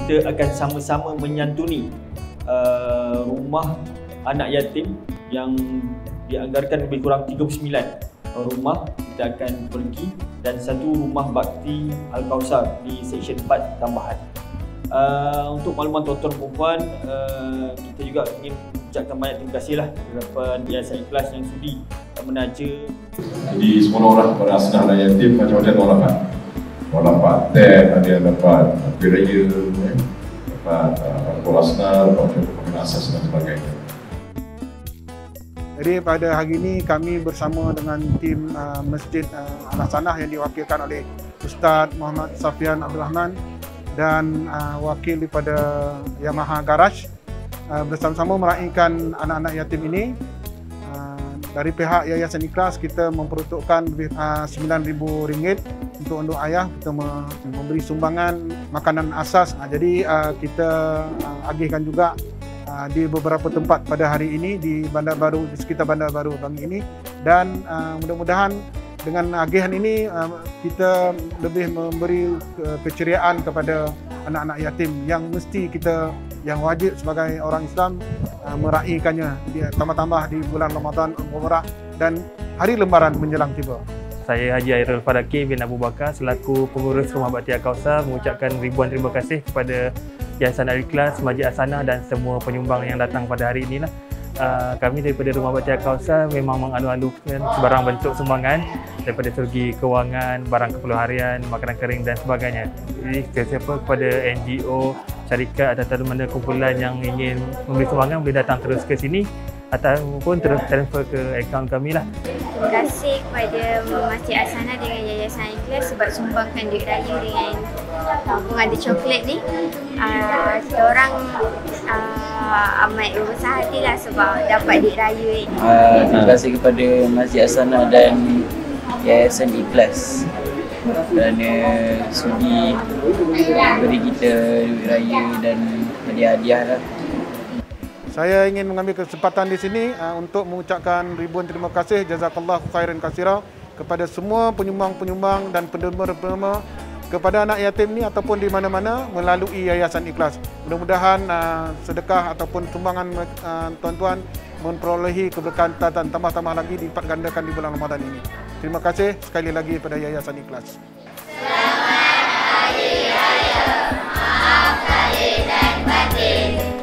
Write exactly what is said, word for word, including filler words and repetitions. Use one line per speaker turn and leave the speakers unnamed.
kita akan sama-sama menyantuni uh, rumah anak yatim yang dianggarkan lebih kurang tiga puluh sembilan rumah. Kita akan pergi, dan satu rumah bakti Al-Kausar di Seksyen empat tambahan. Uh, untuk makluman tuan-tuan perempuan, uh, kita juga ingin ucapkan banyak terima kasih lah kepada Yayasan Ikhlas yang sudi menaja.
Jadi semua orang kepada asnah dan yatim macam-macam orang dapat. Orang dapat tab, ada yang dapat biraya, eh, dapat uh, asnah, dapat pembinaan asas dan sebagainya.
Jadi pada hari ini kami bersama dengan tim uh, Masjid uh, Al-Hasanah yang diwakilkan oleh Ustaz Muhammad Safian Abdul Rahman dan uh, wakil daripada Yamaha Garage uh, bersama-sama meraihkan anak-anak yatim ini. Uh, dari pihak Yayasan Ikhlas kita memperuntukkan uh, sembilan ribu ringgit untuk untuk ayah. Kita memberi sumbangan makanan asas. Uh, jadi uh, kita uh, agihkan juga Uh, di beberapa tempat pada hari ini di Bandar Baru, di sekitar Bandar Baru Bangi ini, dan uh, mudah-mudahan dengan agihan ini uh, kita lebih memberi ke keceriaan kepada anak-anak yatim yang mesti kita, yang wajib sebagai orang Islam uh, meraihkannya, tambah-tambah di bulan Ramadan Umrah dan hari lembaran menjelang tiba.
Saya Haji Airul Fadaki bin Abu Bakar selaku pengurus Rumah Bakti Al-Kausar mengucapkan ribuan terima kasih kepada Yayasan Al-Ikhlas, Masjid Al-Hasanah dan semua penyumbang yang datang pada hari ini lah. Uh, kami daripada Rumah Bakti Al-Kausar memang mengalu-alukan sebarang bentuk sumbangan daripada segi kewangan, barang keperluan harian, makanan kering dan sebagainya. Jadi sesiapa kepada N G O, syarikat atau mana kumpulan yang ingin memberi sumbangan boleh datang terus ke sini ataupun terus transfer ke akaun kami lah.
Terima kasih kepada Masjid Al-Hasanah dengan Yayasan Ikhlas sebab sumbangkan duit raya dengan kampung ada coklat ni. Uh, kita orang uh, amat berbesar hati lah sebab dapat duit raya ni.
Uh, terima kasih kepada Masjid Al-Hasanah dan Yayasan Ikhlas kerana sudi beri kita duit raya dan hadiah-hadiah lah.
Saya ingin mengambil kesempatan di sini uh, untuk mengucapkan ribuan terima kasih, jazakallahu khairan katsira kepada semua penyumbang-penyumbang dan penderma-penderma kepada anak yatim ni ataupun di mana-mana melalui Yayasan Ikhlas. Mudah-mudahan uh, sedekah ataupun sumbangan uh, tuan-tuan memperolehi keberkahan dan tambah-tambah lagi dilipat gandakan di bulan Ramadan ini. Terima kasih sekali lagi kepada Yayasan Ikhlas.
Selamat Hari Raya, maaf lahir dan batin.